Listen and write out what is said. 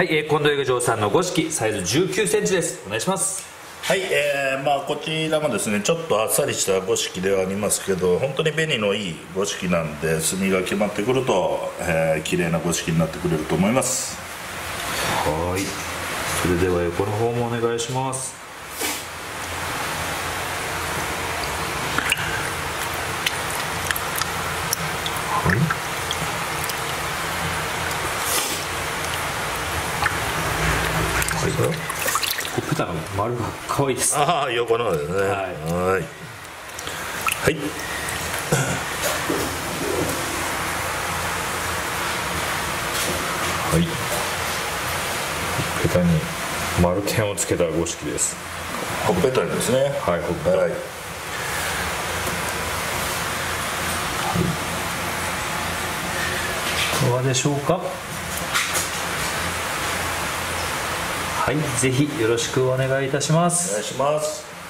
はい、近藤映画場さんの五色サイズ19センチです。お願いします。 はい、こちらもですねちょっとあっさりした五色ではありますけど、本当に紅のいい五色なんで、墨が決まってくると、綺麗な五色になってくれると思います。 はい、それでは横の方もお願いします。はい、ほっぺたの丸が可愛いです。 ああ、横の方ですね。はい、はい、 はい、ほっぺたに丸剣をつけた五色です。 ほっぺたにですね。 はい、ほっぺた、はい、いかがでしょうか。はい、ぜひよろしくお願いいたします。 お願いします。